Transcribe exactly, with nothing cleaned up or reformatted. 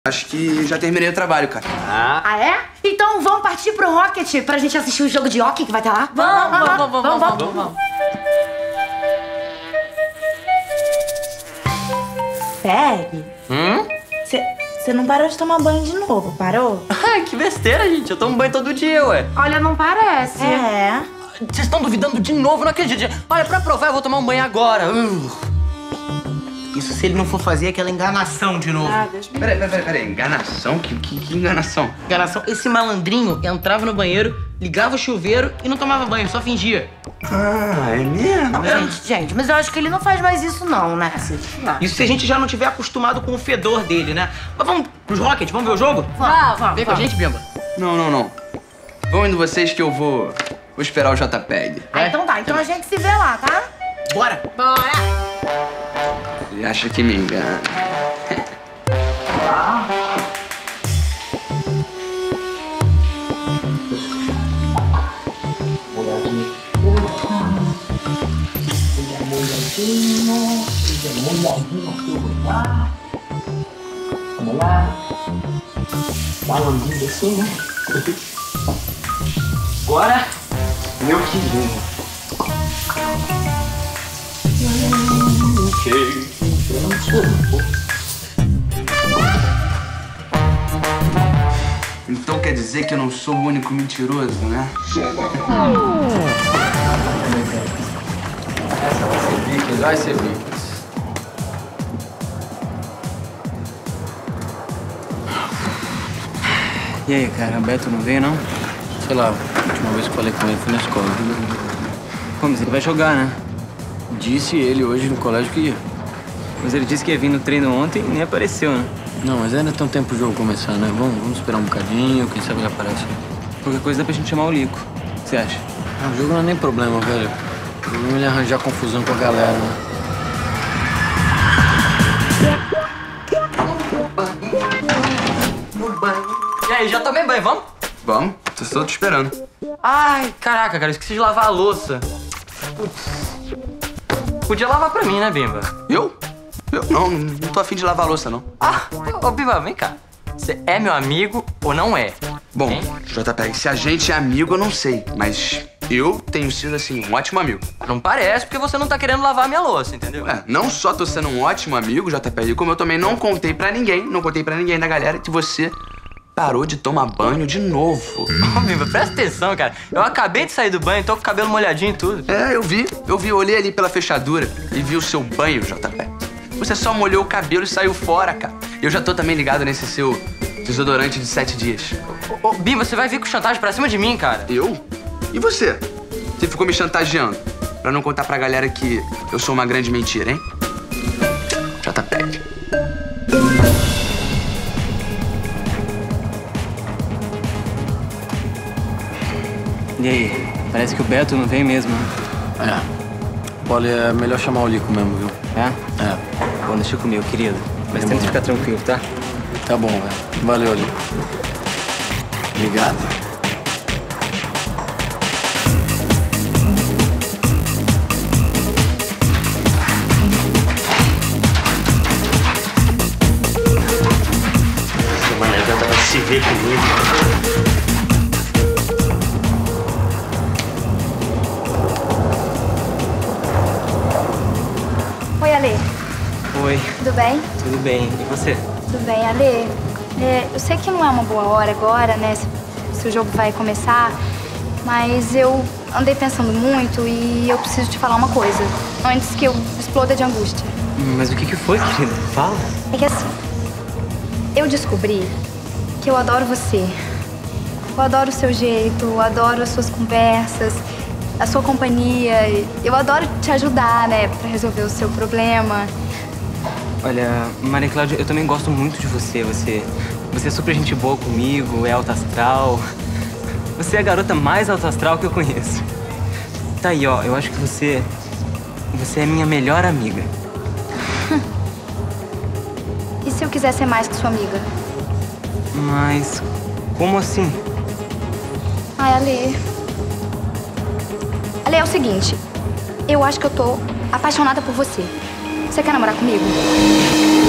Acho que já terminei o trabalho, cara. Ah, ah é? Então vamos partir pro Rocket pra gente assistir o jogo de hockey que vai ter lá? Vamos, vamos, vamos, vamos, vamos, vamos, vamos. Peg? Hum? Você não parou de tomar banho de novo, parou? Ai, que besteira, gente. Eu tomo banho todo dia, ué. Olha, não parece. É. Vocês estão duvidando de novo, não acredito. Olha, pra provar, eu vou tomar um banho agora. Uh. Isso se ele não for fazer aquela enganação de novo. Ah, Deus me... Peraí, peraí, peraí. Enganação? Que, que, que enganação? Enganação? Esse malandrinho entrava no banheiro, ligava o chuveiro e não tomava banho, só fingia. Ah, é mesmo? Gente, gente, mas eu acho que ele não faz mais isso não, né? Isso se a gente já não tiver acostumado com o fedor dele, né? Mas vamos pros Rocket, vamos ver o jogo? Vamos, vamos. Vem com a gente, Bimba. Não, não, não. Vão indo vocês que eu vou... Vou esperar o JPEG. Ah, então tá. Então a gente se vê lá, tá? Bora! Bora! Ele acha que me engana. Vamos lá. Balãozinho assim, né? Bora! Meu querido. Ok. Então quer dizer que eu não sou o único mentiroso, né? Essa vai ser bicas, vai ser bicas. E aí, cara, o Beto não veio, não? Sei lá, a última vez que falei com ele foi na escola. Como, ele vai jogar, né? Disse ele hoje no colégio que ia. Mas ele disse que ia vir no treino ontem e nem apareceu, né? Não, mas ainda tem um tempo o jogo começar, né? Vamos, vamos esperar um bocadinho, quem sabe ele aparece. Qualquer coisa dá pra gente chamar o Lico. O que você acha? Ah, o jogo não é nem problema, velho. O problema é ele arranjar confusão com a galera, né? E aí, já tomei banho, vamos? Vamos, tô só te esperando. Ai, caraca, cara, eu esqueci de lavar a louça. Putz. Podia lavar pra mim, né, Bimba? Eu? Eu não, não tô afim de lavar a louça, não. Ah, ô, Bimba, vem cá. Você é meu amigo ou não é? Bom, Hein? JPEG, se a gente é amigo, eu não sei. Mas eu tenho sido, assim, um ótimo amigo. Não parece, porque você não tá querendo lavar a minha louça, entendeu? É, não só tô sendo um ótimo amigo, JPEG, como eu também não contei pra ninguém, não contei pra ninguém da galera que você parou de tomar banho de novo. Ô, Bimba, presta atenção, cara. Eu acabei de sair do banho, tô com o cabelo molhadinho e tudo. É, eu vi, eu vi, eu olhei ali pela fechadura e vi o seu banho, JPEG. Você só molhou o cabelo e saiu fora, cara. Eu já tô também ligado nesse seu desodorante de sete dias. Ô, ô, Bimba, você vai vir com chantagem pra cima de mim, cara. Eu? E você? Você ficou me chantageando pra não contar pra galera que eu sou uma grande mentira, hein? JPEG. E aí, parece que o Beto não vem mesmo, né? É. Poli, é melhor chamar o Lico mesmo, viu? É? É. Bom, deixa comigo, querido. Mas tenta ficar tranquilo, tá? Tá bom, velho. Valeu, Lico. Obrigado. Essa manegada vai se ver comigo. Oi, Ale. Oi, Tudo bem? tudo bem. E você? Tudo bem, Ale. É, eu sei que não é uma boa hora agora, né? Se, se o jogo vai começar, mas eu andei pensando muito e eu preciso te falar uma coisa antes que eu exploda de angústia. Mas o que que foi, querido? Fala. É que assim, eu descobri que eu adoro você. Eu adoro o seu jeito, eu adoro as suas conversas, a sua companhia. Eu adoro te ajudar, né, pra resolver o seu problema. Olha, Maria Cláudia, eu também gosto muito de você. Você, você é super gente boa comigo, é alta astral. Você é a garota mais alta astral que eu conheço. Tá aí, ó, eu acho que você... Você é minha melhor amiga. E se eu quiser ser mais que sua amiga? Mas... como assim? Ai, Ale... Ale, é o seguinte. Eu acho que eu tô apaixonada por você. Você quer namorar comigo?